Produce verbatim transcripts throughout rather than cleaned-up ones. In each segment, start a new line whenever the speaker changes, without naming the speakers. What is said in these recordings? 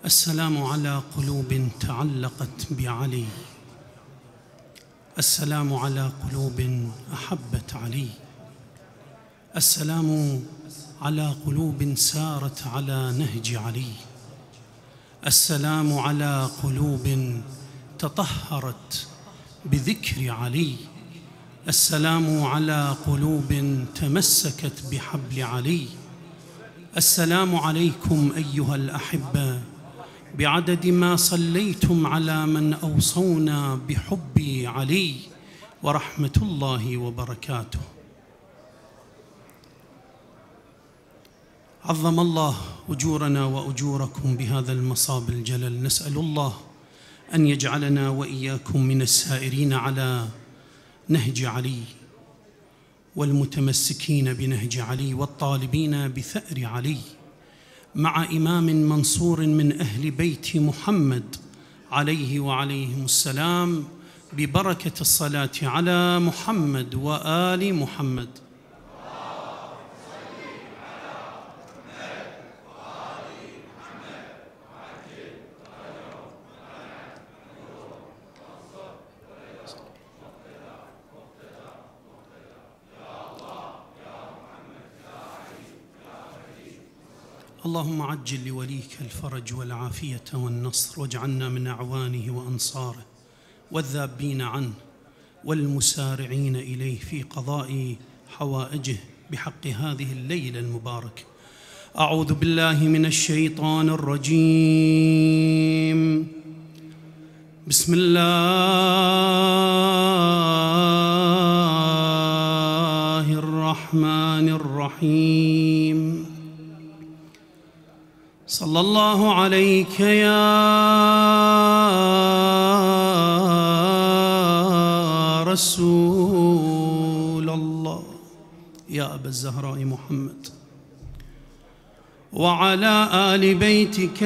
السلام على قلوب تعلقت بعلي، السلام على قلوب أحبت علي، السلام على قلوب سارت على نهج علي، السلام على قلوب تطهرت بذكر علي، السلام على قلوب تمسكت بحبل علي. السلام عليكم أيها الأحبة بعدد ما صليتم على من أوصونا بحب علي، ورحمة الله وبركاته. عظم الله أجورنا وأجوركم بهذا المصاب الجلل. نسأل الله أن يجعلنا وإياكم من السائرين على نهج علي والمتمسكين بنهج علي والطالبين بثأر علي، مع إمام منصور من أهل بيت محمد عليه وعليهم السلام، ببركة الصلاة على محمد وآل محمد. اللهم عجل لوليك الفرج والعافية والنصر، واجعلنا من أعوانه وأنصاره والذابين عنه والمسارعين إليه في قضاء حوائجه بحق هذه الليلة المباركة. أعوذ بالله من الشيطان الرجيم. بسم الله الرحمن الرحيم. صلى الله عليك يا رسول الله يا أبا الزهراء محمد، وعلى آل بيتك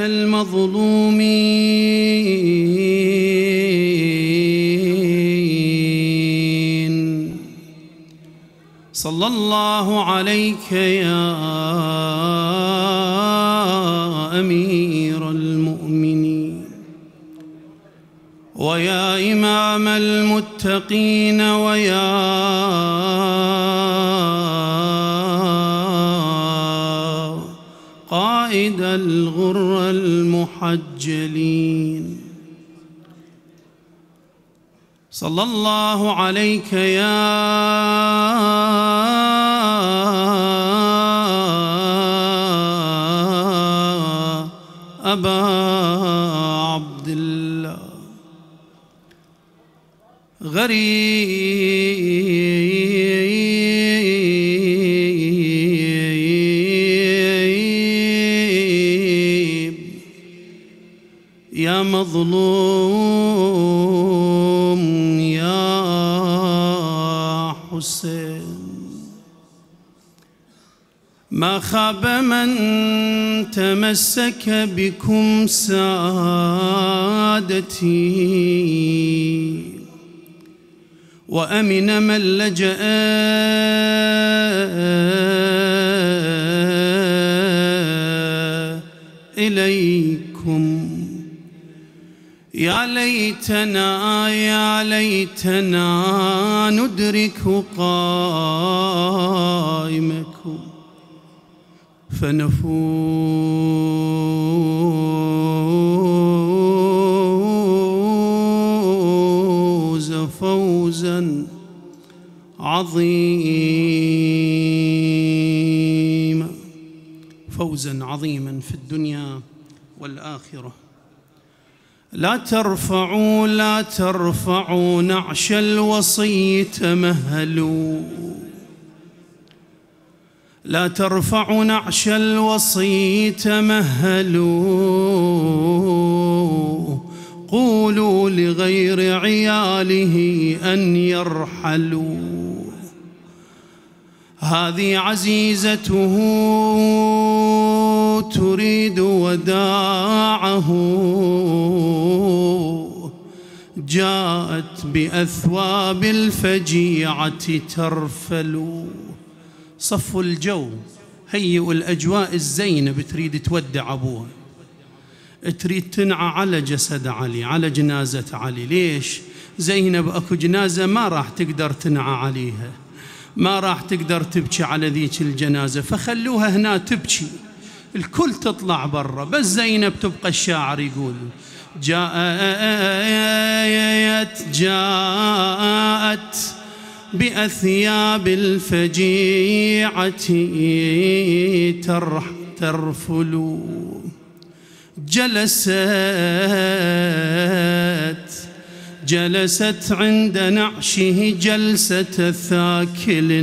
المظلومين. صلى الله عليك يا أمير المؤمنين، ويا إمام المتقين، ويا قائد الغر المحجلين. صلى الله عليك يا أبا عبد الله. غريب يا مظلوم يا حسين، ما خاب من تمسك بكم سادتي، وأمن من لجأ إليكم. يا ليتنا يا ليتنا ندرك قائمكم فنفوز فوزا عظيما، فوزا عظيما في الدنيا والآخرة. لا ترفعوا لا ترفعوا نعش الوصي تمهلوا، لا ترفعوا نعش الوصي تمهلوا، قولوا لغير عياله أن يرحلوا. هذه عزيزته تريد وداعه، جاءت بأثواب الفجيعة ترفل. صفوا الجو، هيئوا الأجواء الزينة، بتريد تودع أبوها. تريد تنعى على جسد علي، على جنازة علي. ليش؟ زينب أكو جنازة ما راح تقدر تنعى عليها، ما راح تقدر تبكي على ذيك الجنازة، فخلوها هنا تبكي، الكل تطلع برا، بس زينب تبقى. الشاعر يقول: جاءت جاءت بأثياب الفجيعة ترفل، جلست جلست عند نعشه جلسة ثاكل،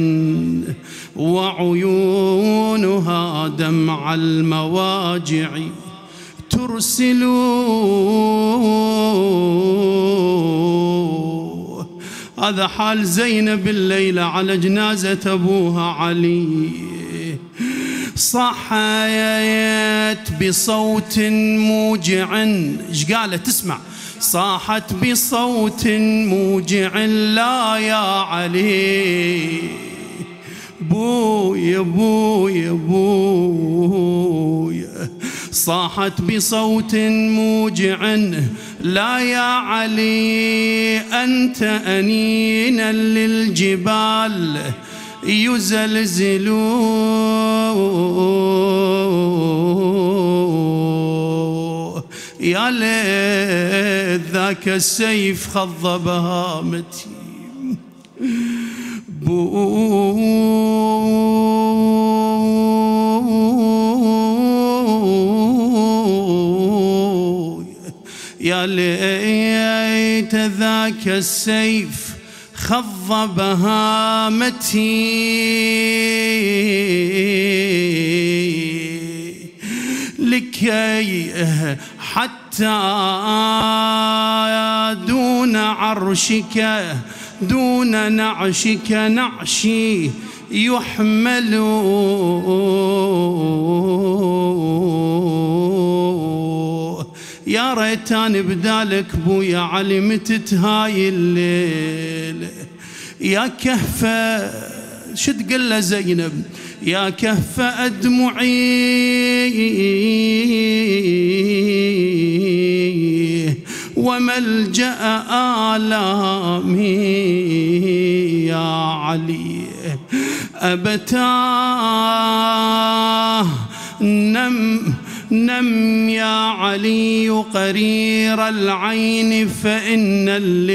وعيونها دمع المواجع ترسل. هذا حال زينب الليلة على جنازة أبوها علي. صحيت بصوت موجع، ايش قالت؟ اسمع: صاحت بصوت موجع: لا يا علي، بويا بويا بويا. صاحت بصوت موجع: لا يا علي، أنت أنينا للجبال يزلزلوا، يا ليت ذاك السيف خض بهامتي. يا ليت ذاك السيف خض بهامتي، لكي حتى دون عرشك دون نعشك نعشي يحمل. يا ريتان بدالك بويا علي متت هاي الليل. يا كهفة شو تقول له زينب؟ يا كهف أدمعي وملجأ آلامي يا علي، أبتاه نم نم يا علي قرير العين، فإن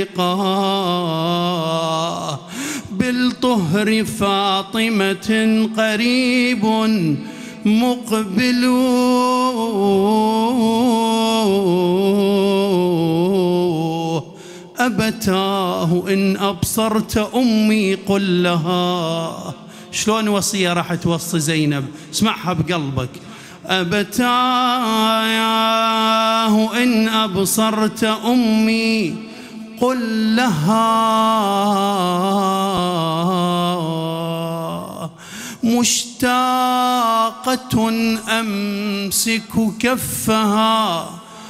اللقاء بالطهر فاطمة قريب مقبل. أبتاه إن أبصرت أمي قل لها. شلون وصية راح توصي زينب؟ اسمعها بقلبك. أبتاه إن أبصرت أمي قل لها مشتاقة أمسك كفها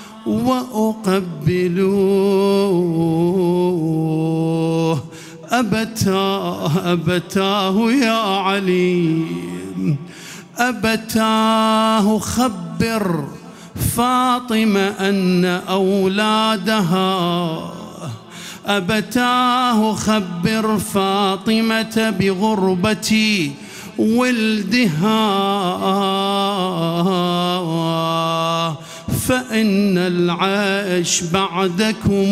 وأقبله. أبتاه أبتاه يا علي، أبتاه خبر فاطمة أن أولادها، أبتاه خبر فاطمة بغربة ولدها، فإن العيش بعدكم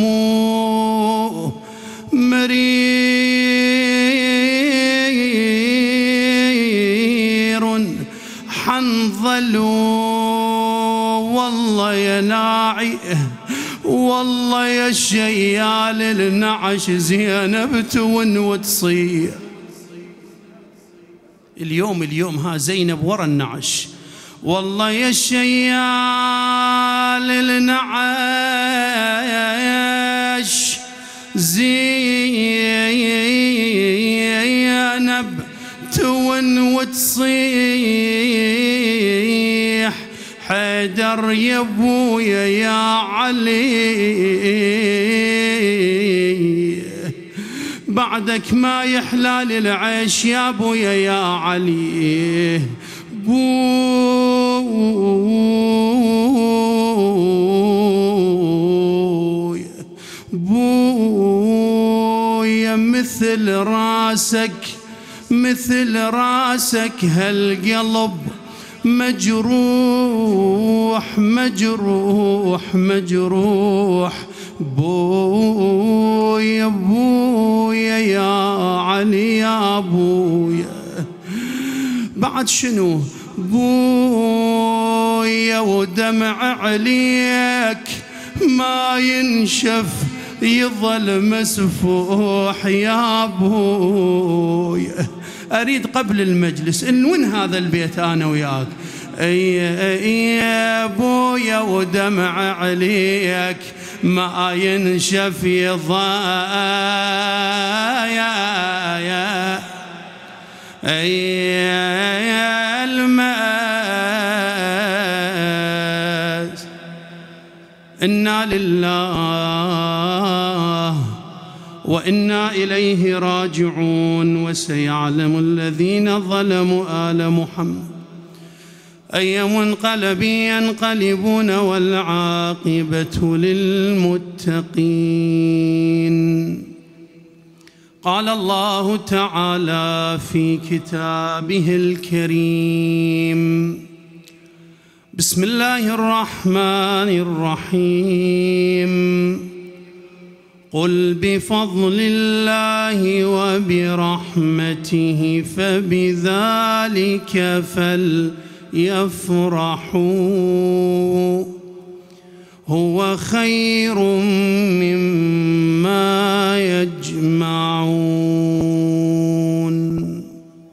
مرير حنظل. والله يا ناعي، والله يا شيال النعش زينب تون وتصيح. اليوم اليوم ها زينب ورا النعش. والله يا شيال النعش زينب تون وتصيح. حيدر يا ابويا يا علي، بعدك ما يحلال العيش يا ابويا يا علي. بو مثل راسك مثل راسك هالقلب مجروح مجروح مجروح بويا بويا يا علي يا بويا. بعد شنو؟ بويا ودمع عليك ما ينشف يظل مسفوح يا بويا. أريد قبل المجلس نون هذا البيت أنا وياك. يا بويا ودمع عليك ما ينشف يظل يا الماس. إنا لله وإنا إليه راجعون. وسيعلم الذين ظلموا آل محمد أي منقلب ينقلبون والعاقبة للمتقين. قال الله تعالى في كتابه الكريم: بسم الله الرحمن الرحيم. قل بفضل الله وبرحمته فبذلك فليفرحوا هو خير مما يجمعون.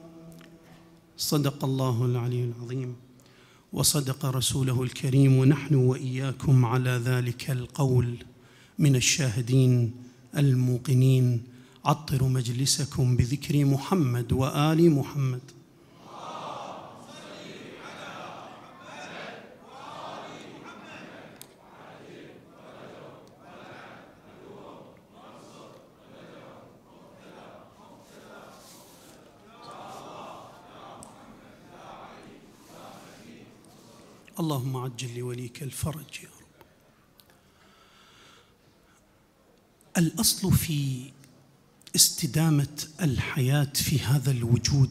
صدق الله العلي العظيم وصدق رسوله الكريم، ونحن وإياكم على ذلك القول من الشاهدين الموقنين. عطروا مجلسكم بذكر محمد وآل محمد. اللهم عجل لوليك الفرج يا رب. الأصل في استدامة الحياة في هذا الوجود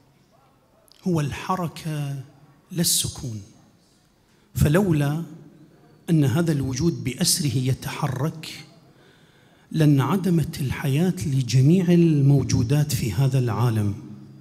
هو الحركة لا السكون، فلولا أن هذا الوجود بأسره يتحرك لانعدمت الحياة لجميع الموجودات في هذا العالم.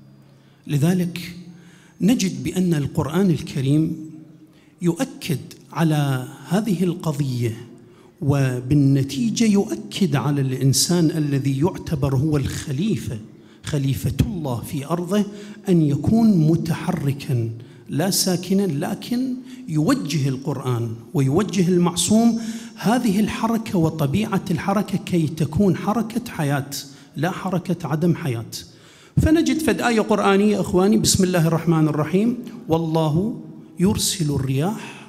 لذلك نجد بأن القرآن الكريم يؤكد على هذه القضية، وبالنتيجة يؤكد على الإنسان الذي يعتبر هو الخليفة خليفة الله في أرضه أن يكون متحركاً لا ساكناً، لكن يوجه القرآن ويوجه المعصوم هذه الحركة وطبيعة الحركة كي تكون حركة حياة لا حركة عدم حياة. فنجد فد آية قرآنية أخواني: بسم الله الرحمن الرحيم: والله يرسل الرياح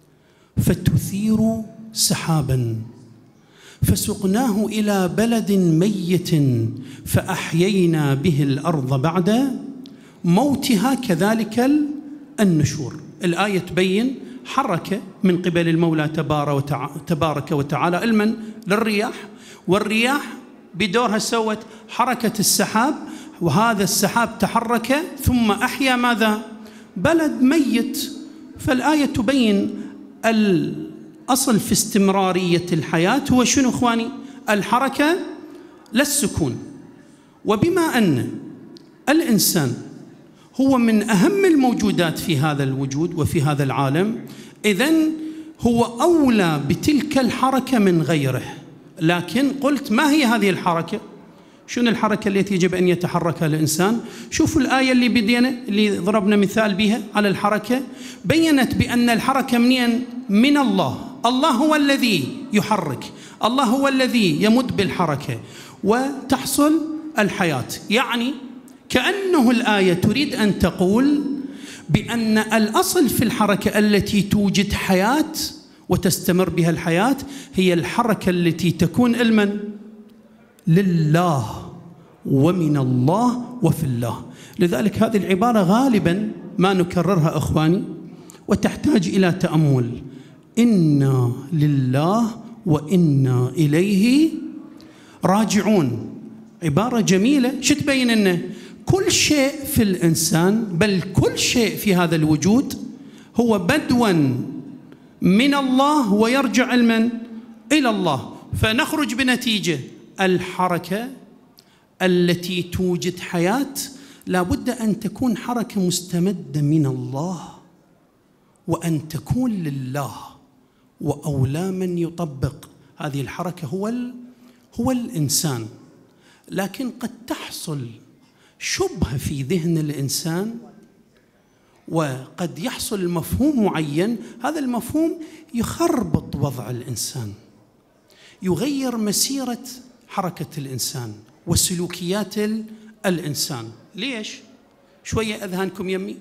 فتثير سحابا فسقناه إلى بلد ميت فأحيينا به الأرض بعد موتها كذلك النشور. الآية تبين حركة من قبل المولى تبارك وتعالى المن للرياح، والرياح بدورها سوت حركة السحاب، وهذا السحاب تحرك ثم أحيا ماذا؟ بلد ميت. فالآية تبين الأصل في استمرارية الحياة هو شنو إخواني؟ الحركة لا السكون. وبما أن الإنسان هو من أهم الموجودات في هذا الوجود وفي هذا العالم، إذن هو أولى بتلك الحركة من غيره. لكن قلت ما هي هذه الحركة؟ شنو الحركة التي يجب أن يتحركها الإنسان؟ شوفوا الآية اللي بدينا اللي ضربنا مثال بها على الحركة، بيّنت بأن الحركة منين؟ من الله. الله هو الذي يحرك، الله هو الذي يمد بالحركة وتحصل الحياة. يعني كأنه الآية تريد أن تقول بأن الأصل في الحركة التي توجد حياة وتستمر بها الحياة هي الحركة التي تكون المن لله ومن الله وفي الله. لذلك هذه العبارة غالبا ما نكررها أخواني وتحتاج إلى تأمل: إنا لله وإنا إليه راجعون. عبارة جميلة، شو تبين لنا؟ كل شيء في الإنسان، بل كل شيء في هذا الوجود هو بدوا من الله ويرجع علما إلى الله. فنخرج بنتيجة الحركة التي توجد حياة لا بد أن تكون حركة مستمدة من الله، وأن تكون لله، وأولى من يطبق هذه الحركة هو هو الإنسان. لكن قد تحصل شبهة في ذهن الإنسان، وقد يحصل مفهوم معين، هذا المفهوم يخربط وضع الإنسان، يغير مسيرة حركة الإنسان وسلوكيات الإنسان. ليش؟ شوية أذهانكم يمي.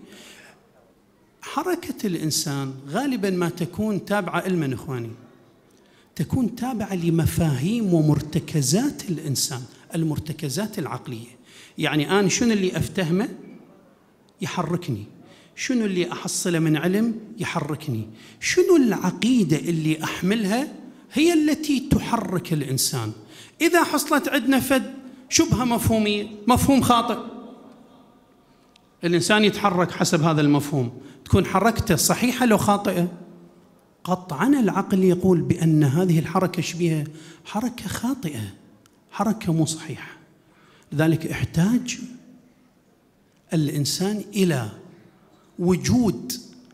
حركة الإنسان غالباً ما تكون تابعة علماً إخواني، تكون تابعة لمفاهيم ومرتكزات الإنسان، المرتكزات العقلية. يعني أنا شنو اللي أفتهمه يحركني، شنو اللي أحصله من علم يحركني، شنو العقيدة اللي أحملها هي التي تحرك الإنسان. إذا حصلت عندنا فد شبهة مفهومية، مفهوم خاطئ، الإنسان يتحرك حسب هذا المفهوم، تكون حركته صحيحة لو خاطئة؟ قطعاً العقل يقول بأن هذه الحركة شبيهة حركة خاطئة، حركة مو صحيحة. لذلك احتاج الإنسان إلى وجود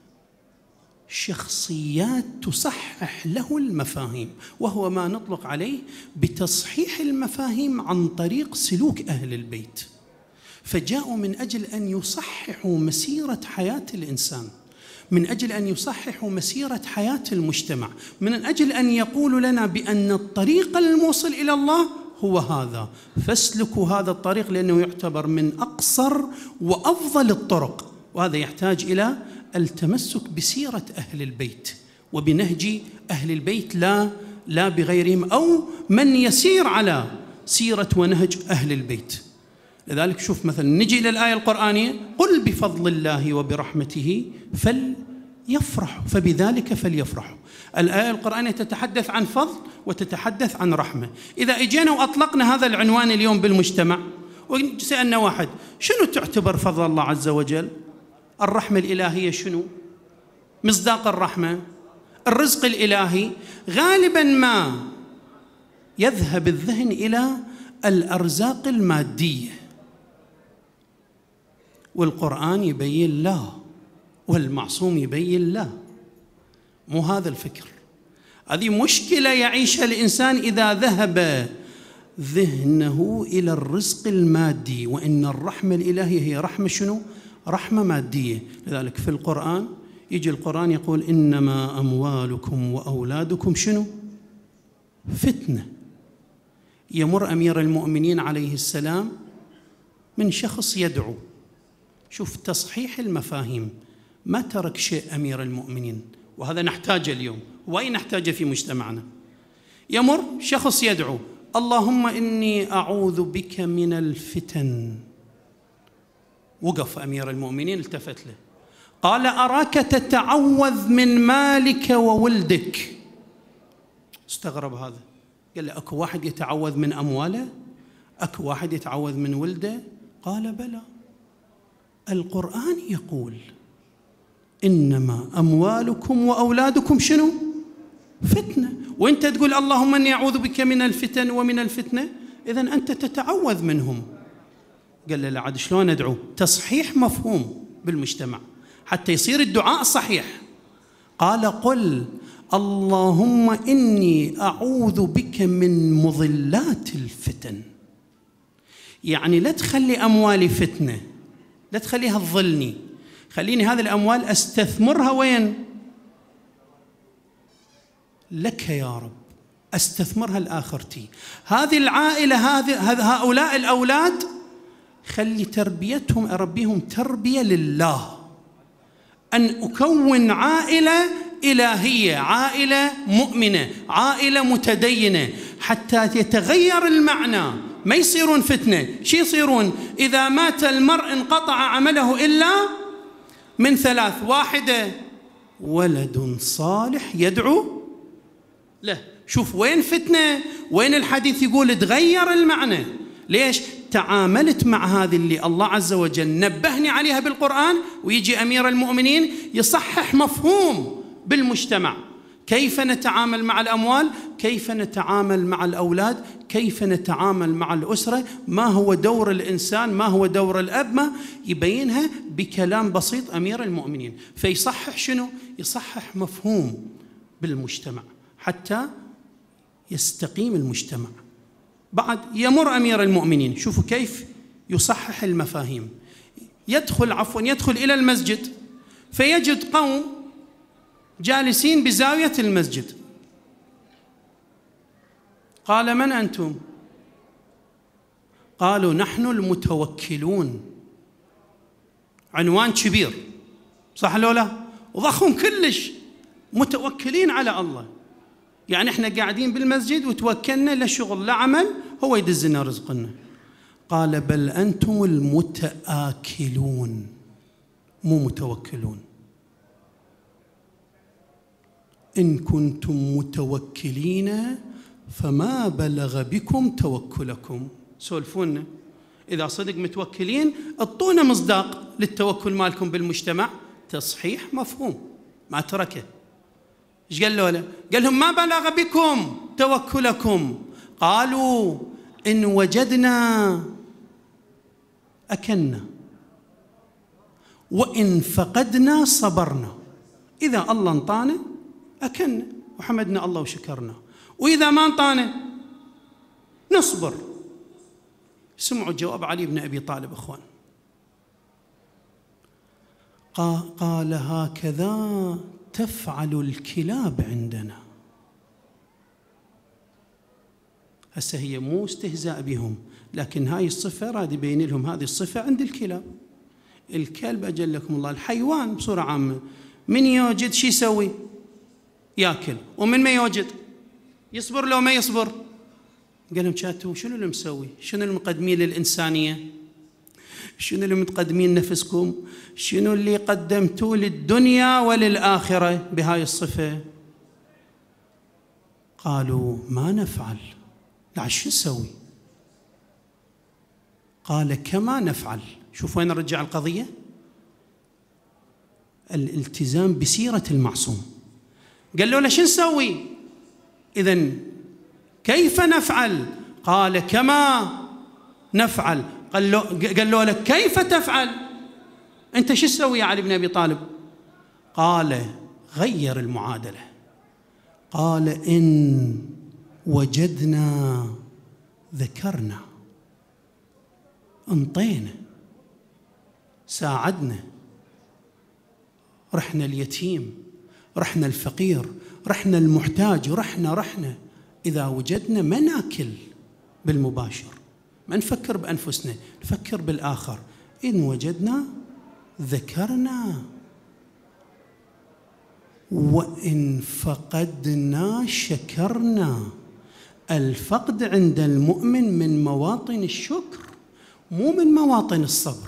شخصيات تصحح له المفاهيم، وهو ما نطلق عليه بتصحيح المفاهيم عن طريق سلوك أهل البيت. فجاءوا من أجل أن يصححوا مسيرة حياة الإنسان، من أجل أن يصححوا مسيرة حياة المجتمع، من أجل أن يقولوا لنا بأن الطريق الموصل إلى الله هو هذا، فاسلكوا هذا الطريق لأنه يعتبر من أقصر وأفضل الطرق. وهذا يحتاج إلى التمسك بسيرة أهل البيت وبنهج أهل البيت، لا لا بغيرهم أو من يسير على سيرة ونهج أهل البيت. لذلك شوف مثلا نجي إلى الآية القرآنية: قل بفضل الله وبرحمته فليفرحوا، فبذلك فليفرحوا. الآية القرآنية تتحدث عن فضل وتتحدث عن رحمة. إذا إجينا وأطلقنا هذا العنوان اليوم بالمجتمع وسألنا واحد: شنو تعتبر فضل الله عز وجل؟ الرحمة الإلهية شنو؟ مصداق الرحمة؟ الرزق الإلهي؟ غالبا ما يذهب الذهن إلى الأرزاق المادية، والقرآن يبين لا، والمعصوم يبين لا، مو هذا الفكر. هذه مشكلة يعيشها الإنسان إذا ذهب ذهنه إلى الرزق المادي، وإن الرحمة الإلهية هي رحمة شنو؟ رحمة مادية. لذلك في القرآن يجي القرآن يقول: إنما أموالكم وأولادكم شنو؟ فتنة. يمر أمير المؤمنين عليه السلام من شخص يدعو. شوف تصحيح المفاهيم، ما ترك شيء أمير المؤمنين، وهذا نحتاجه اليوم، وأين نحتاجه في مجتمعنا. يمر شخص يدعو: اللهم إني أعوذ بك من الفتن. وقف أمير المؤمنين التفت له قال: أراك تتعوذ من مالك وولدك. استغرب هذا، قال له: أكو واحد يتعوذ من أمواله؟ أكو واحد يتعوذ من ولده؟ قال: بلى، القرآن يقول: إنما أموالكم وأولادكم شنو؟ فتنة. وأنت تقول اللهم إني أعوذ بك من الفتن ومن الفتنة، إذن أنت تتعوذ منهم. قال له: لا، عاد شلون أدعو؟ تصحيح مفهوم بالمجتمع حتى يصير الدعاء صحيح. قال: قل اللهم إني أعوذ بك من مضلات الفتن. يعني لا تخلي أموالي فتنة، لا تخليها تضلني، خليني هذه الأموال أستثمرها وين؟ لك يا رب، أستثمرها لآخرتي. هذه العائلة، هذه هؤلاء الأولاد، خلي تربيتهم أربيهم تربية لله، أن أكون عائلة إلهية، عائلة مؤمنة، عائلة متدينة، حتى يتغير المعنى، ما يصيرون فتنة. شي يصيرون؟ إذا مات المرء انقطع عمله إلا من ثلاث: واحدة ولد صالح يدعو له. شوف وين فتنة، وين الحديث يقول تغير المعنى. ليش؟ تعاملت مع هذه اللي الله عز وجل نبهني عليها بالقرآن، ويجي أمير المؤمنين يصحح مفهوم بالمجتمع. كيف نتعامل مع الأموال؟ كيف نتعامل مع الأولاد؟ كيف نتعامل مع الأسرة؟ ما هو دور الإنسان؟ ما هو دور الأب؟ ما يبينها بكلام بسيط أمير المؤمنين. فيصحح شنو؟ يصحح مفهوم بالمجتمع حتى يستقيم المجتمع. بعد يمر أمير المؤمنين، شوفوا كيف يصحح المفاهيم. يدخل عفوا يدخل إلى المسجد فيجد قوم جالسين بزاوية المسجد. قال: من أنتم؟ قالوا: نحن المتوكلون. عنوان كبير، صح لو لا؟ وضخم كلش، متوكلين على الله. يعني احنا قاعدين بالمسجد وتوكلنا، لا شغل لا عمل، هو يدز لنا رزقنا. قال: بل أنتم المتآكلون مو متوكلون. إن كنتم متوكلين فما بلغ بكم توكلكم. سولفونا إذا صدق متوكلين، اعطونا مصداق للتوكل مالكم بالمجتمع. تصحيح مفهوم ما تركه. ايش قال له؟ قال لهم: ما بلغ بكم توكلكم. قالوا: إن وجدنا أكلنا، وإن فقدنا صبرنا. إذا الله انطانا أكلنا وحمدنا الله وشكرنا، وإذا ما انطانا نصبر. سمعوا جواب علي بن أبي طالب أخوان. قال: هكذا تفعل الكلاب عندنا. هسه هي مو استهزاء بهم، لكن هاي الصفة راد يبين لهم هذه الصفة عند الكلاب. الكلب أجلكم الله الحيوان بصورة عامة، من يوجد شو يسوي؟ ياكل. ومن ما يوجد يصبر لو ما يصبر. قال لهم: شاتوا شنو اللي مسوي؟ شنو اللي مقدمين للإنسانية؟ شنو اللي متقدمين نفسكم؟ شنو اللي قدمتوه للدنيا وللآخرة بهاي الصفة؟ قالوا: ما نفعل. لا شو نسوي؟ قال: كما نفعل. شوف وين نرجع القضية؟ الالتزام بسيرة المعصوم. قال له: لا شو نسوي؟ إذن كيف نفعل؟ قال: كما نفعل. قال له قال له لك كيف تفعل؟ أنت شو تسوي يا علي بن أبي طالب؟ قال: غير المعادلة. قال: إن وجدنا ذكرنا، انطينا، ساعدنا، رحنا اليتيم، رحنا الفقير، رحنا المحتاج، رحنا رحنا إذا وجدنا ما ناكل بالمباشر، ما نفكر بأنفسنا، نفكر بالآخر. إن وجدنا ذكرنا، وإن فقدنا شكرنا. الفقد عند المؤمن من مواطن الشكر، مو من مواطن الصبر.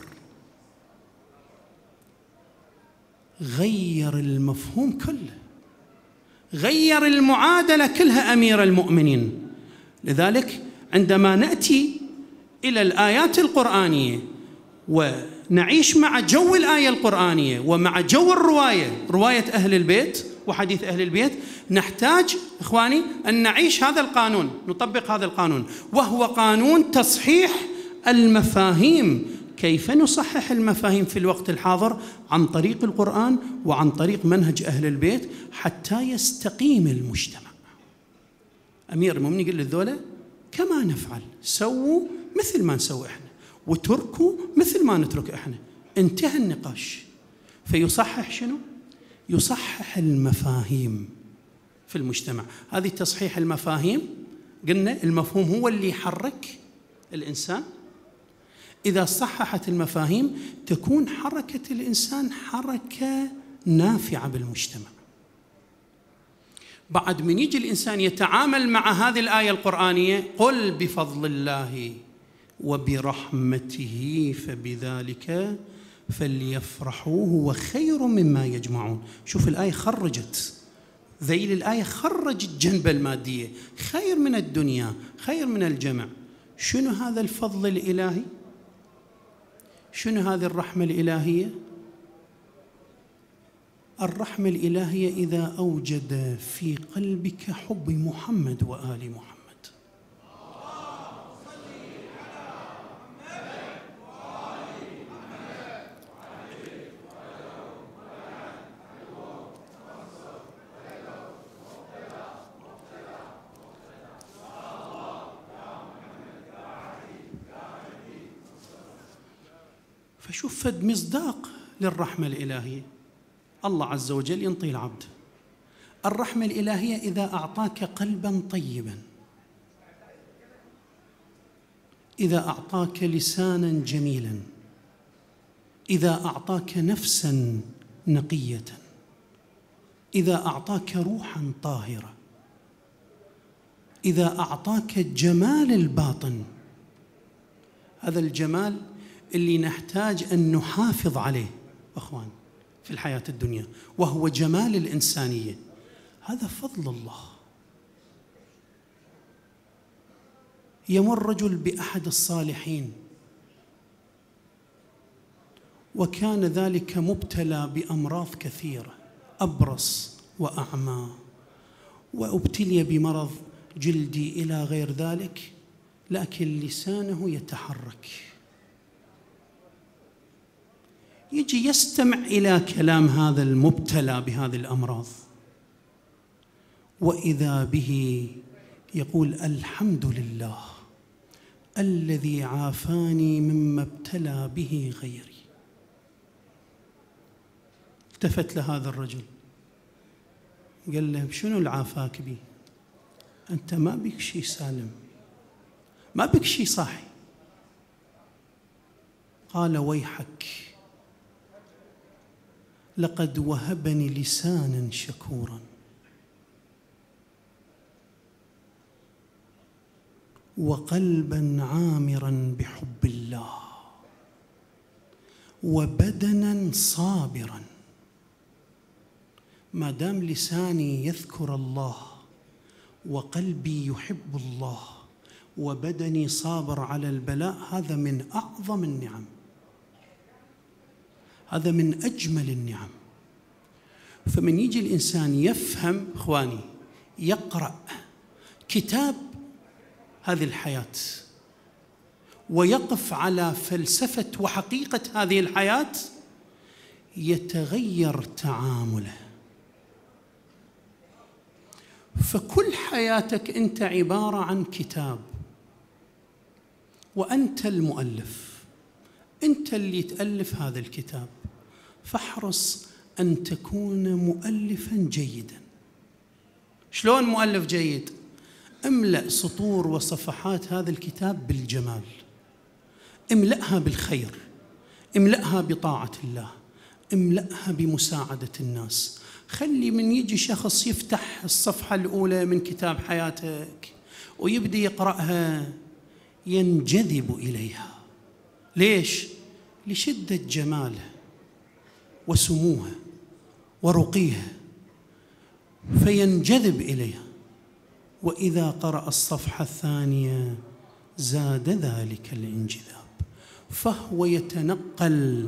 غير المفهوم كله، غير المعادلة كلها أمير المؤمنين. لذلك عندما نأتي إلى الآيات القرآنية ونعيش مع جو الآية القرآنية ومع جو الرواية، رواية أهل البيت وحديث أهل البيت، نحتاج إخواني أن نعيش هذا القانون، نطبق هذا القانون، وهو قانون تصحيح المفاهيم. كيف نصحح المفاهيم في الوقت الحاضر؟ عن طريق القرآن وعن طريق منهج أهل البيت حتى يستقيم المجتمع. أمير المؤمنين يقول للذولة: كما نفعل، سووا مثل ما نسوي إحنا، وتركوا مثل ما نترك إحنا. انتهى النقاش. فيصحح شنو؟ يصحح المفاهيم في المجتمع. هذه تصحيح المفاهيم، قلنا المفهوم هو اللي يحرك الإنسان. إذا صححت المفاهيم تكون حركة الإنسان حركة نافعة بالمجتمع. بعد من يجي الإنسان يتعامل مع هذه الآية القرآنية: قل بفضل الله وبرحمته فبذلك فليفرحوا هو خير مما يجمعون. شوف الآية خرجت، ذيل الآية خرجت جنب المادية، خير من الدنيا، خير من الجمع. شنو هذا الفضل الإلهي؟ شنو هذه الرحمة الإلهية؟ الرحمة الإلهية إذا أوجد في قلبك حب محمد وآل محمد. فشوف فد مصداق للرحمة الإلهية، الله عز وجل ينطي العبد الرحمة الإلهية إذا أعطاك قلباً طيباً، إذا أعطاك لساناً جميلاً، إذا أعطاك نفساً نقية، إذا أعطاك روحاً طاهرة، إذا أعطاك جمال الباطن. هذا الجمال اللي نحتاج أن نحافظ عليه أخوان في الحياة الدنيا، وهو جمال الإنسانية. هذا فضل الله. يمر رجل بأحد الصالحين وكان ذلك مبتلى بأمراض كثيرة، أبرص وأعمى، وابتلي بمرض جلدي إلى غير ذلك، لكن لسانه يتحرك، يجي يستمع إلى كلام هذا المبتلى بهذه الأمراض، وإذا به يقول: الحمد لله الذي عافاني مما ابتلى به غيري. التفت لهذا الرجل قال له: شنو العافاك بي؟ أنت ما بك شيء سالم، ما بك شيء صاحي. قال: ويحك، لقد وهبني لسانا شكورا وقلبا عامرا بحب الله وبدنا صابرا. ما دام لساني يذكر الله وقلبي يحب الله وبدني صابر على البلاء، هذا من أعظم النعم، هذا من أجمل النعم. فمن يجي الإنسان يفهم إخواني، يقرأ كتاب هذه الحياة ويقف على فلسفة وحقيقة هذه الحياة، يتغير تعامله. فكل حياتك أنت عبارة عن كتاب، وأنت المؤلف، أنت اللي تألف هذا الكتاب. فاحرص أن تكون مؤلفاً جيداً. شلون مؤلف جيد؟ املأ سطور وصفحات هذا الكتاب بالجمال، املأها بالخير، املأها بطاعة الله، املأها بمساعدة الناس. خلي من يجي شخص يفتح الصفحة الأولى من كتاب حياتك ويبدأ يقرأها ينجذب إليها. ليش؟ لشدة جمالها وسموها ورقيها، فينجذب إليها. وإذا قرأ الصفحة الثانية زاد ذلك الانجذاب، فهو يتنقل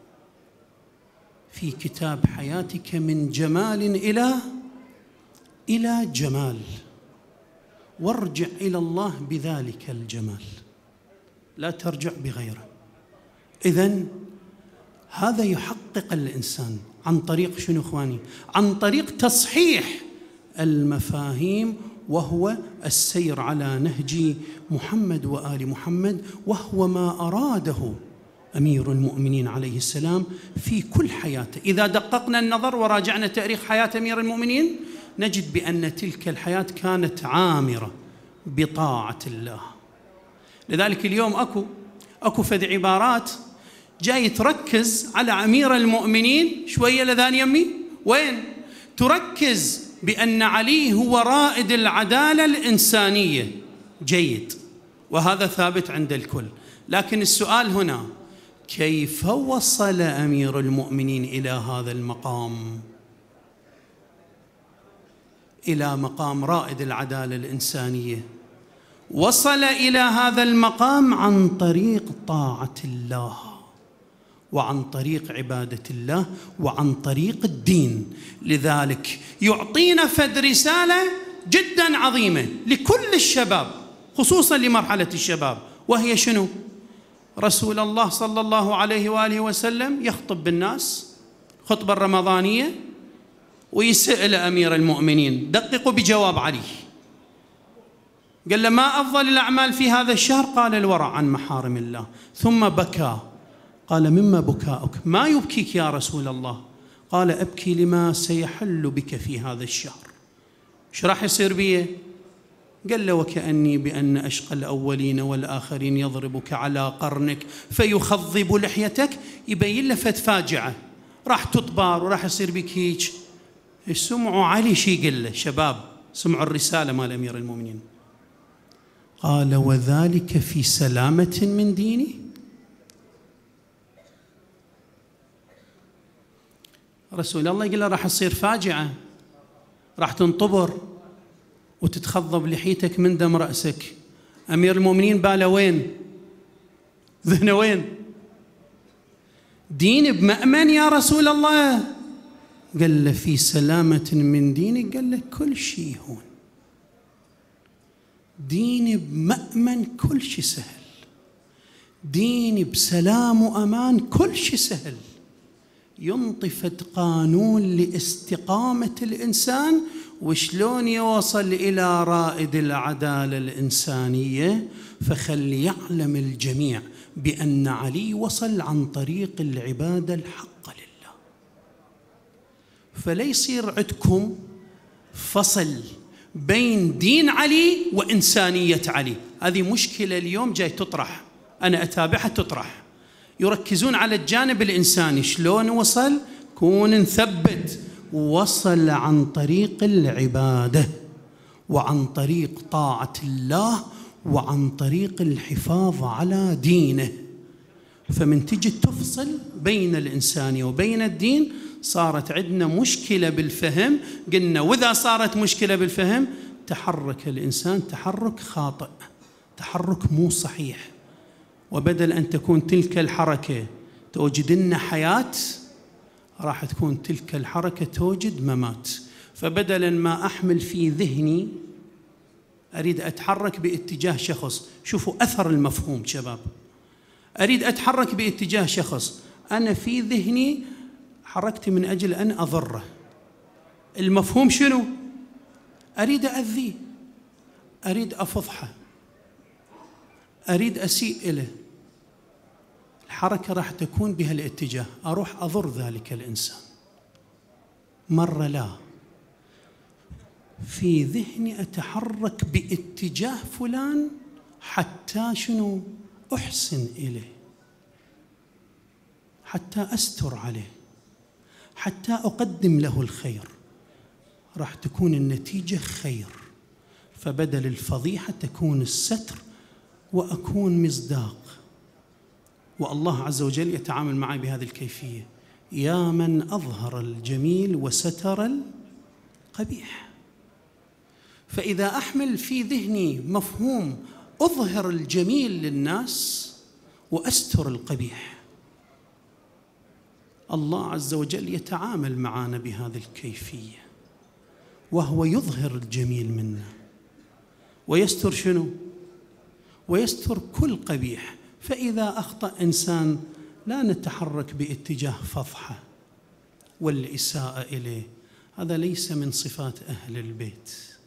في كتاب حياتك من جمال إلى إلى جمال، وارجع إلى الله بذلك الجمال، لا ترجع بغيره. إذن هذا يحقق الإنسان عن طريق شنو إخواني؟ عن طريق تصحيح المفاهيم، وهو السير على نهج محمد وآل محمد، وهو ما أراده أمير المؤمنين عليه السلام في كل حياته. إذا دققنا النظر وراجعنا تاريخ حياة أمير المؤمنين نجد بأن تلك الحياة كانت عامرة بطاعة الله. لذلك اليوم أكو أكو فد عبارات جاي تركز على أمير المؤمنين شوية لذان يمي، وين؟ تركز بأن علي هو رائد العدالة الإنسانية. جيد، وهذا ثابت عند الكل، لكن السؤال هنا: كيف وصل أمير المؤمنين إلى هذا المقام، إلى مقام رائد العدالة الإنسانية؟ وصل إلى هذا المقام عن طريق طاعة الله، وعن طريق عبادة الله، وعن طريق الدين. لذلك يعطينا فد رسالة جدا عظيمة لكل الشباب، خصوصا لمرحلة الشباب، وهي شنو؟ رسول الله صلى الله عليه وآله وسلم يخطب بالناس خطبة الرمضانية ويسأل أمير المؤمنين، دققوا بجواب علي، قال له: ما أفضل الأعمال في هذا الشهر؟ قال: الورع عن محارم الله. ثم بكى، قال: مما بكاؤك؟ ما يبكيك يا رسول الله؟ قال: أبكي لما سيحل بك في هذا الشهر. ايش راح يصير بيه؟ قال له: وكأني بأن أشقى الأولين والآخرين يضربك على قرنك فيخضب لحيتك. يبين له فت فاجعة راح تطبر وراح يصير بك هيك. ايش سمعوا علي شي قال له؟ شباب سمعوا الرسالة مال أمير المؤمنين. قال: وذلك في سلامة من ديني. رسول الله يقول له: راح تصير فاجعة، راح تنطبر وتتخضب لحيتك من دم رأسك. أمير المؤمنين باله وين؟ ذهنه وين؟ دين بمأمن يا رسول الله؟ قال له: في سلامة من دينك. قال له: كل شيء هون، ديني بمأمن، كل شيء سهل، ديني بسلام وأمان، كل شيء سهل. ينطفت قانون لاستقامة الإنسان وشلون يوصل إلى رائد العدالة الإنسانية. فخل يعلم الجميع بأن علي وصل عن طريق العبادة الحق لله. فلا يصير عندكم فصل بين دين علي وإنسانية علي. هذه مشكلة اليوم جاي تطرح، أنا أتابعها تطرح. يركزون على الجانب الإنساني، شلون وصل؟ كون نثبت، وصل عن طريق العبادة، وعن طريق طاعة الله، وعن طريق الحفاظ على دينه. فمن تجي تفصل بين الإنسانية وبين الدين صارت عندنا مشكلة بالفهم. قلنا وإذا صارت مشكلة بالفهم تحرك الإنسان تحرك خاطئ، تحرك مو صحيح. وبدل أن تكون تلك الحركة توجد لنا حياة، راح تكون تلك الحركة توجد ممات. فبدلا ما أحمل في ذهني أريد أتحرك باتجاه شخص، شوفوا أثر المفهوم شباب، أريد أتحرك باتجاه شخص، أنا في ذهني حركت من أجل أن أضره. المفهوم شنو؟ أريد أذيه، أريد أفضحه، أريد أسيء إليه. الحركة راح تكون بهالاتجاه، أروح أضر ذلك الإنسان. مرة لا، في ذهني أتحرك باتجاه فلان حتى شنو؟ أحسن إليه، حتى أستر عليه، حتى أقدم له الخير. راح تكون النتيجة خير. فبدل الفضيحة تكون الستر، وأكون مصداق. والله عز وجل يتعامل معي بهذه الكيفية: يا من أظهر الجميل وستر القبيح. فإذا أحمل في ذهني مفهوم أظهر الجميل للناس وأستر القبيح، الله عز وجل يتعامل معنا بهذه الكيفية، وهو يظهر الجميل منا ويستر شنو؟ ويستر كل قبيح. فإذا أخطأ إنسان لا نتحرك باتجاه فضحه والإساءة إليه، هذا ليس من صفات أهل البيت.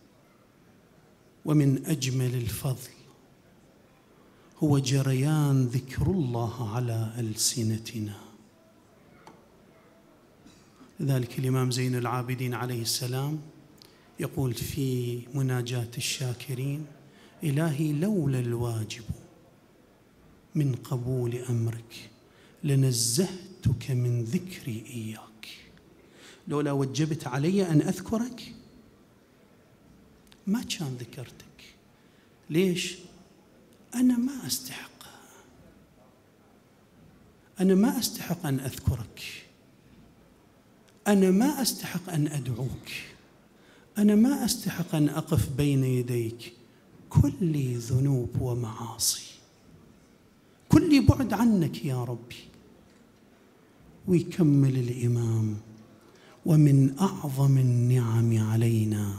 ومن أجمل الفضل هو جريان ذكر الله على ألسنتنا. لذلك الإمام زين العابدين عليه السلام يقول في مناجاة الشاكرين: إلهي لولا الواجب من قبول أمرك لنزهتك من ذكري إياك. لولا وجبت علي أن أذكرك ما كان ذكرتك. ليش؟ أنا ما أستحق، أنا ما أستحق أن أذكرك، أنا ما أستحق أن أدعوك، أنا ما أستحق أن أقف بين يديك. كلي ذنوب ومعاصي، كلي بعد عنك يا ربي. ويكمل الإمام: ومن أعظم النعم علينا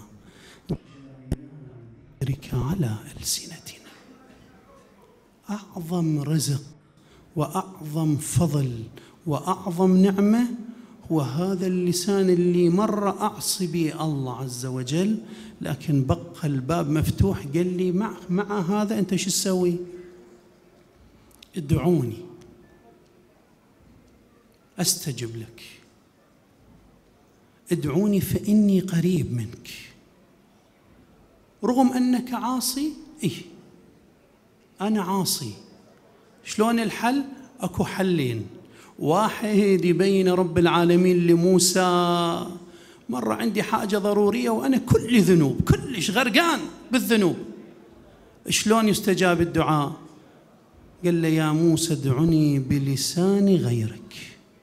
ذكرك على ألسنتنا. أعظم رزق وأعظم فضل وأعظم نعمة هو هذا اللسان اللي مرة أعصي به الله عز وجل، لكن بقى الباب مفتوح. قال لي مع, مع هذا أنت شو تسوي؟ ادعوني أستجب لك، ادعوني فإني قريب منك. رغم أنك عاصي، إيه أنا عاصي. شلون الحل؟ أكو حلين. واحد يبين رب العالمين لموسى: مرة عندي حاجة ضرورية وأنا كل ذنوب، كلش غرقان بالذنوب. شلون يستجاب الدعاء؟ قال له: يا موسى ادعني بلسان غيرك.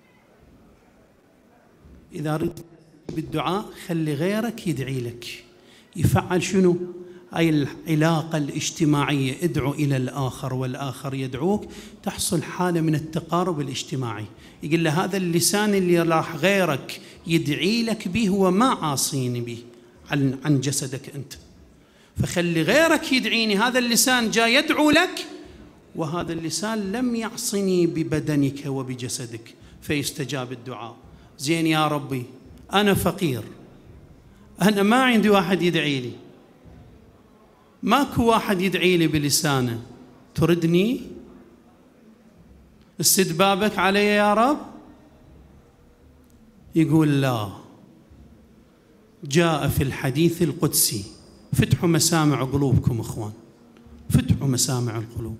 إذا ردت بالدعاء خلي غيرك يدعي لك. يفعل شنو؟ هاي العلاقة الاجتماعية، ادعو إلى الآخر والآخر يدعوك، تحصل حالة من التقارب الاجتماعي. يقول له: هذا اللسان اللي راح غيرك يدعي لك به هو ما عاصيني به عن, عن جسدك أنت، فخلي غيرك يدعيني. هذا اللسان جاء يدعو لك، وهذا اللسان لم يعصني ببدنك وبجسدك، فيستجاب الدعاء. زين يا ربي، أنا فقير، أنا ما عندي واحد يدعي لي، ماكو واحد يدعي لي بلسانه، تردني؟ السد بابك علي يا رب؟ يقول: لا. جاء في الحديث القدسي: فتحوا مسامع قلوبكم اخوان، فتحوا مسامع القلوب.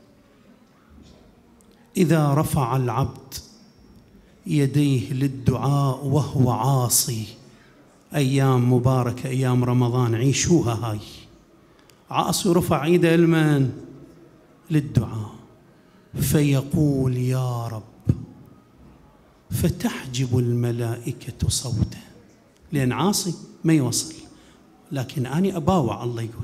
إذا رفع العبد يديه للدعاء وهو عاصي، أيام مباركة، أيام رمضان عيشوها هاي، عاصي رفع ايده لمن؟ للدعاء، فيقول: يا رب، فتحجب الملائكة صوته، لأن عاصي ما يوصل، لكن أنا أباوع. الله يقول: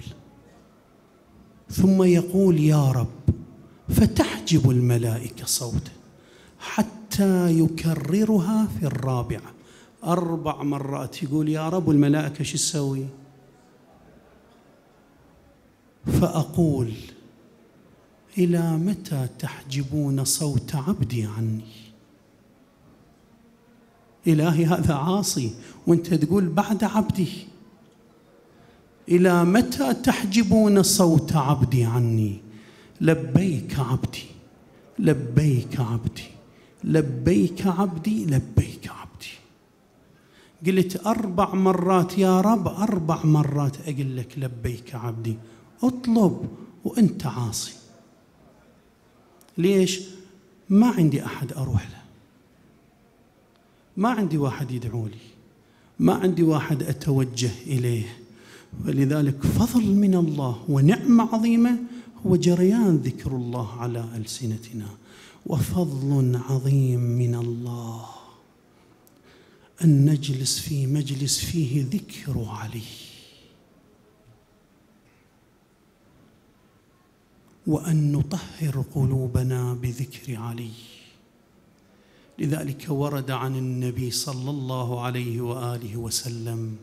ثم يقول: يا رب، فتحجب الملائكة صوته، حتى يكررها في الرابعة. أربع مرات يقول يا رب، والملائكة شو تسوي؟ فأقول: إلى متى تحجبون صوت عبدي عني؟ إلهي هذا عاصي وانت تقول بعد عبدي. إلى متى تحجبون صوت عبدي عني؟ لبيك عبدي، لبيك عبدي، لبيك عبدي، لبيك عبدي. قلت أربع مرات يا رب، أربع مرات أقول لك لبيك عبدي. اطلب وأنت عاصي. ليش؟ ما عندي أحد أروح له، ما عندي واحد يدعو لي، ما عندي واحد أتوجه إليه. ولذلك فضل من الله ونعمة عظيمة هو جريان ذكر الله على ألسنتنا، وفضل عظيم من الله أن نجلس في مجلس فيه ذكر علي، وأن نطهر قلوبنا بذكر علي. لذلك ورد عن النبي صلى الله عليه وآله وسلم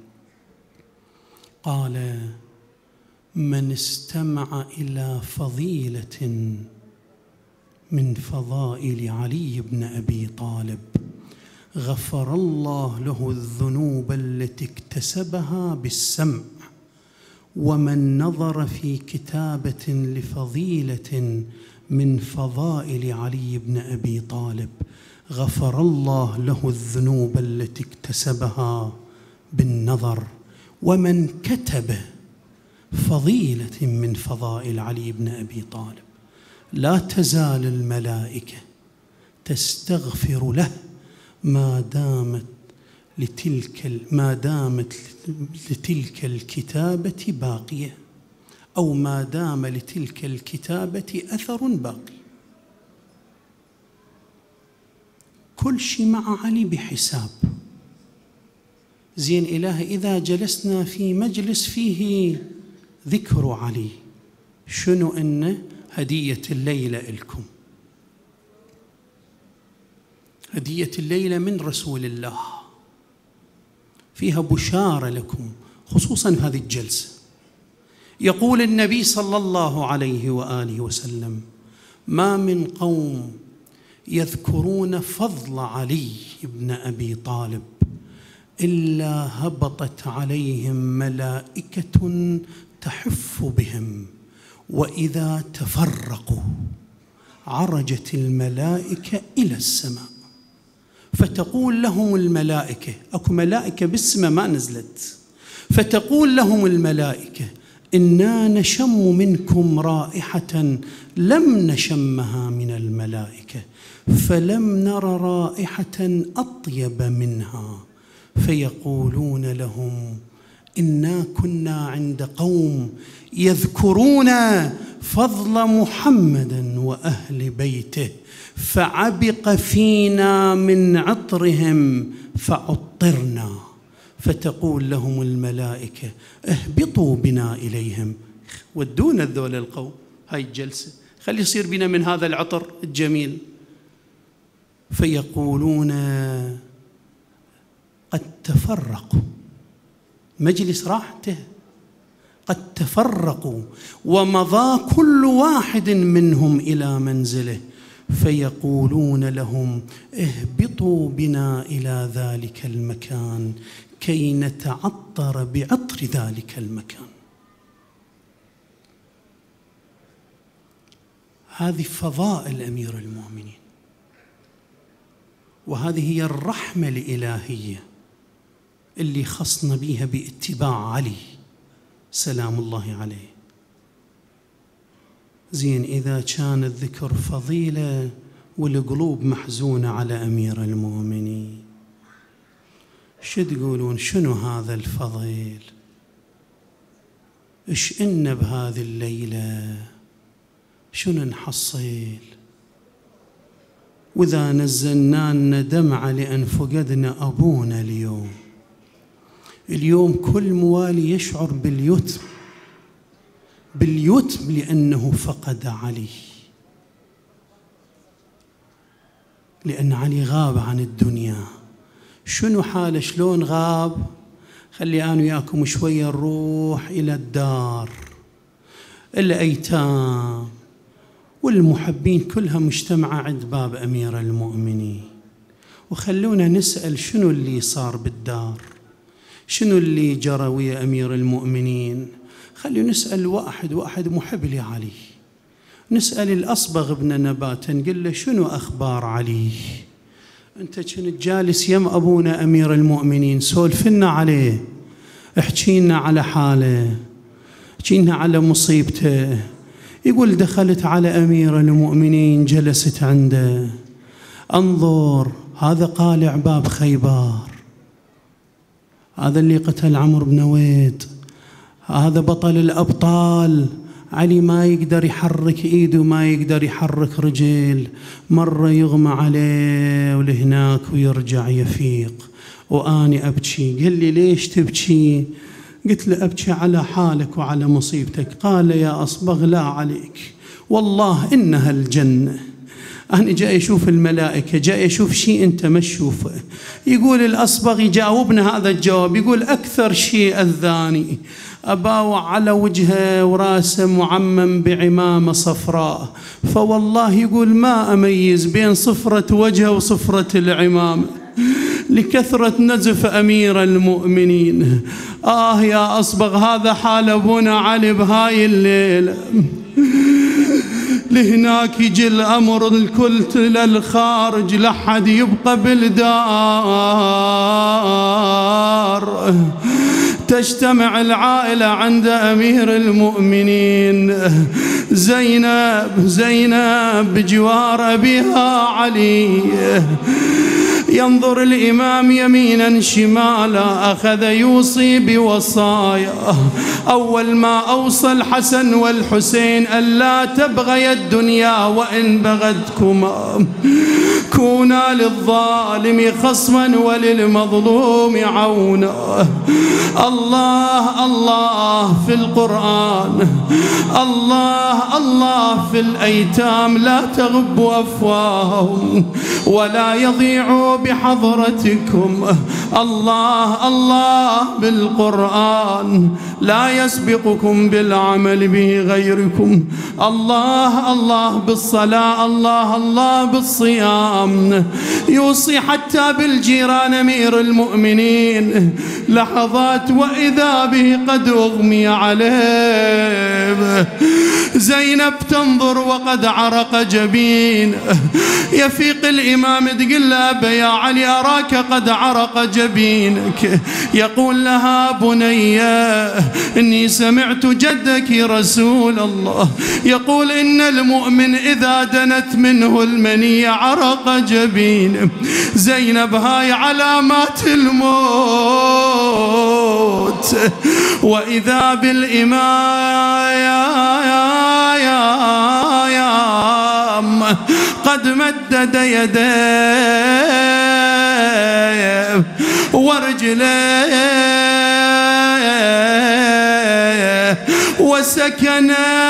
قال: من استمع إلى فضيلة من فضائل علي بن أبي طالب غفر الله له الذنوب التي اكتسبها بالسمع، ومن نظر في كتابة لفضيلة من فضائل علي بن أبي طالب غفر الله له الذنوب التي اكتسبها بالنظر، ومن كتب فضيلة من فضائل علي بن أبي طالب لا تزال الملائكة تستغفر له ما دامت لتلك ما دامت لتلك الكتابة باقية، أو ما دام لتلك الكتابة أثر باقي. كل شيء مع علي بحساب. زين إلهي، إذا جلسنا في مجلس فيه ذكر علي شنو إنه هدية الليلة إلكم، هدية الليلة من رسول الله، فيها بشارة لكم خصوصاً هذه الجلسة. يقول النبي صلى الله عليه وآله وسلم: ما من قوم يذكرون فضل علي بن أبي طالب إلا هبطت عليهم ملائكة تحف بهم، وإذا تفرقوا عرجت الملائكة إلى السماء فتقول لهم الملائكة، أكو ملائكة بالسماء ما نزلت، فتقول لهم الملائكة: إنا نشم منكم رائحة لم نشمها من الملائكة، فلم نر رائحة أطيب منها. فيقولون لهم: إنا كنا عند قوم يذكرون فضل محمد وأهل بيته فعبق فينا من عطرهم فعطرنا. فتقول لهم الملائكة: اهبطوا بنا إليهم، ودونا الذول القوم، هاي الجلسة خلي يصير بنا من هذا العطر الجميل. فيقولون: قد تفرقوا، مجلس راح انتهى، قد تفرقوا ومضى كل واحد منهم إلى منزله. فيقولون لهم: اهبطوا بنا إلى ذلك المكان كي نتعطر بعطر ذلك المكان. هذه فضائل أمير المؤمنين، وهذه هي الرحمة الإلهية اللي خصنا بيها باتباع علي سلام الله عليه. زين، إذا كان الذكر فضيلة والقلوب محزونة على أمير المؤمنين، شو تقولون؟ شنو هذا الفضيل؟ إيش إن بهذه الليلة؟ شنو نحصل؟ وإذا نزلنا لنا دمعة لأن فقدنا أبونا اليوم، اليوم كل موالي يشعر باليتم، باليتم لأنه فقد علي، لأن علي غاب عن الدنيا. شنو حاله؟ شلون غاب؟ خلي أنا وياكم شوية نروح إلى الدار، الأيتام والمحبين كلها مجتمعة عند باب أمير المؤمنين، وخلونا نسأل شنو اللي صار بالدار، شنو اللي جرى ويا أمير المؤمنين. خلونا نسأل واحد واحد محب لعلي، نسأل الأصبغ بن نبات نقول له: شنو أخبار علي؟ أنت كنت جالس يم أبونا أمير المؤمنين، سولفنا عليه، احكينا على حاله، احكينا على مصيبته. يقول: دخلت على أمير المؤمنين، جلست عنده، انظر هذا قالع باب خيبر، هذا اللي قتل عمرو بن ويد، هذا بطل الأبطال. علي ما يقدر يحرك إيده، ما يقدر يحرك رجل، مرة يغمى عليه ولهناك ويرجع يفيق، وأني أبكي. قال لي: ليش تبكي؟ قلت له: أبكي على حالك وعلى مصيبتك. قال: يا أصبغ لا عليك، والله إنها الجنة، أنا جاي أشوف الملائكة، جاي أشوف شيء أنت ما تشوفه. يقول الأصبغ يجاوبنا هذا الجواب، يقول: أكثر شيء أذاني أباوع على وجهه وراسه معمم بعمامة صفراء، فوالله يقول ما أميز بين صفرة وجهه وصفرة العمامة لكثرة نزف أمير المؤمنين. آه يا أصبغ، هذا حال أبونا علي بهاي الليلة. لهناك يجي الأمر الكل للخارج، لحد يبقى بالدار. تجتمع العائلة عند أمير المؤمنين، زينب زينب بجوار أبيها علي. ينظر الإمام يمينا شمالا، أخذ يوصي بوصايا. أول ما أوصى الحسن والحسين: ألا تبغي الدنيا وإن بغتكما، كونا للظالم خصما وللمظلوم عونا. الله الله في القرآن، الله الله في الأيتام، لا تغب أفواههم ولا يضيعوا بحضرتكم. الله الله بالقرآن، لا يسبقكم بالعمل به غيركم. الله الله بالصلاة، الله الله بالصيام. يوصي حتى بالجيران أمير المؤمنين، لحظات وإذا به قد أغمي عليه. زينب تنظر وقد عرق جبين، يفيق الإمام تقول له يا علي أراك قد عرق جبينك. يقول لها بني إني سمعت جدك رسول الله يقول إن المؤمن إذا دنت منه المنية عرق جبينه. زينب هاي علامات الموت. وإذا بالإمام قد مدد يديه ورجليه وسكن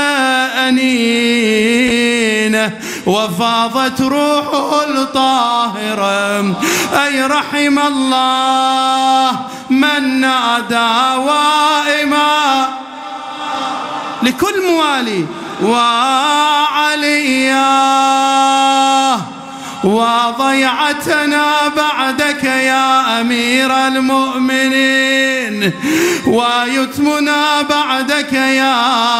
أنينه وفاضت روحه الطاهرة. أي رحم الله من نادى وائما لكل موالي وعليا وضيعتنا بعدك يا أمير المؤمنين ويتمنا بعدك يا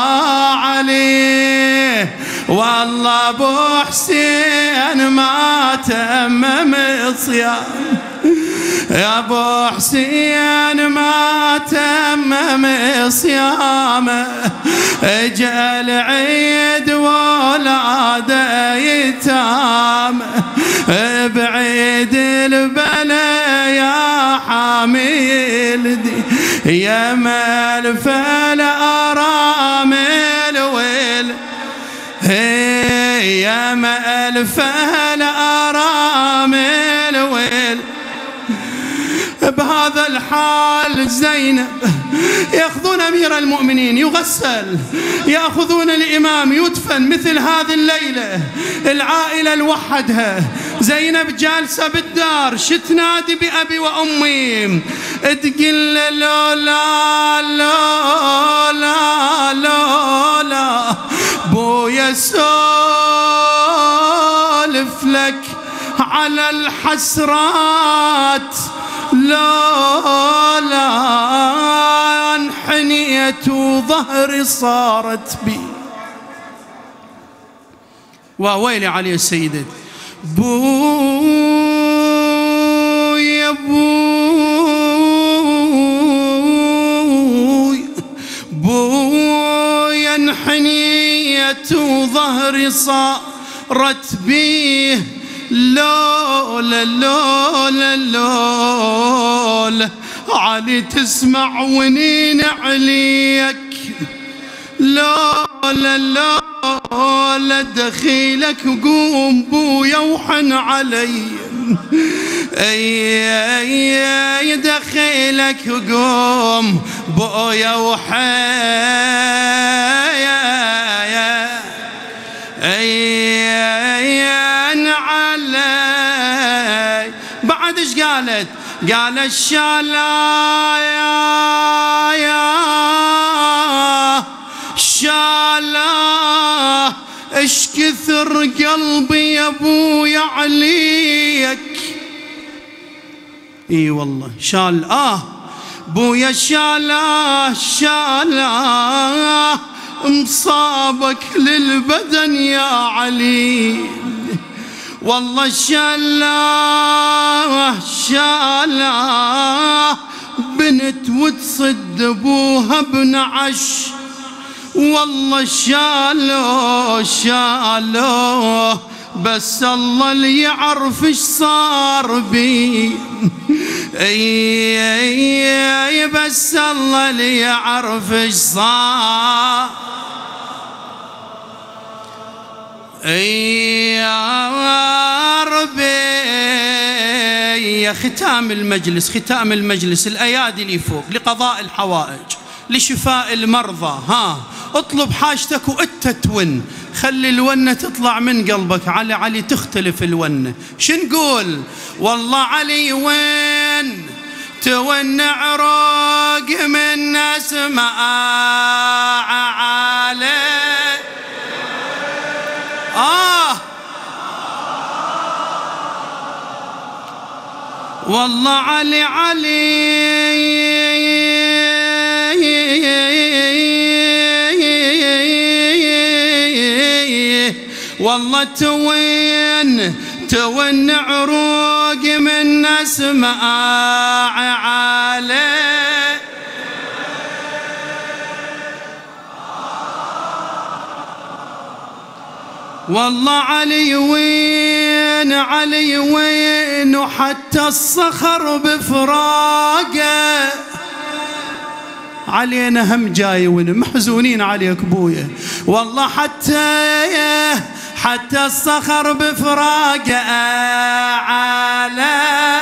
علي. والله أبو حسين ما تمم الصيام يا أبو حسين ما تمم صيامه. اجا العيد ولاده يتام بعيد البلا يا حامل دي يا ملف الأرامل ويل يا ملف الأرامل ويل. بهذا الحال زينب يأخذون أمير المؤمنين يغسل، يأخذون الإمام يدفن. مثل هذه الليلة العائلة لوحدها، زينب جالسة بالدار شتنادي بأبي وأمي تقول لولا لولا لولا بويا سولف لك على الحسرات لولا انحنيت وظهري صارت بي. وويلي علي السيدة بويا بوي بويا انحنيت وظهري صارت بيه لولا لولا لولا علي تسمع ونين عليك لولا لولا دخيلك قوم بويا وحن علي. اي اي دخيلك قوم بويا وحن اي علي. بعد ايش قالت؟ قال الشالا يا يا شالا ايش كثر قلبي يا ابويا عليك. اي والله شال اه بويا شالا شالا مصابك للبدن يا علي. والله شالا شالا بنت وتصد ابوها بنعش. والله شالو شالو بس الله اللي يعرف ايش صار بي. اي اي بس الله اللي يعرف ايش صار. يا ربي يا ختام المجلس، ختام المجلس، الأيادي اللي فوق لقضاء الحوائج، لشفاء المرضى. ها اطلب حاجتك وانت تون، خلي الونة تطلع من قلبك. علي علي تختلف الونة. شو نقول؟ والله علي وين تون عروق من اسماء علي. آه والله علي علي والله توين تون عروق من اسماء علي. والله علي وين علي وين وحتى الصخر بفراقه. علينا هم جاي محزونين عليك بويا. والله حتى حتى الصخر بفراقه على.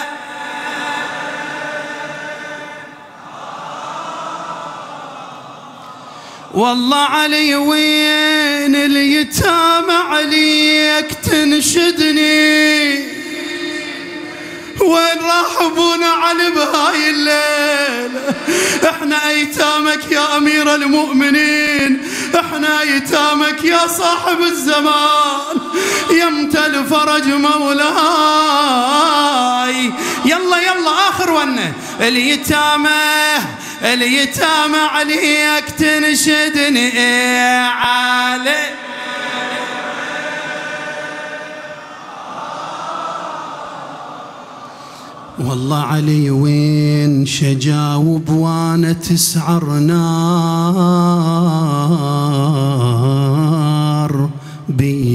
والله علي وين اليتامى عليك تنشدني. وين راح ابونا علي بهاي الليل؟ احنا ايتامك يا امير المؤمنين، احنا ايتامك يا صاحب الزمان، يمتى الفرج مولاي. يلا يلا اخر ونه. اليتامى اليتامى عليك تنشدني علي. والله علي وين شجاوب وانا تسعر نار بي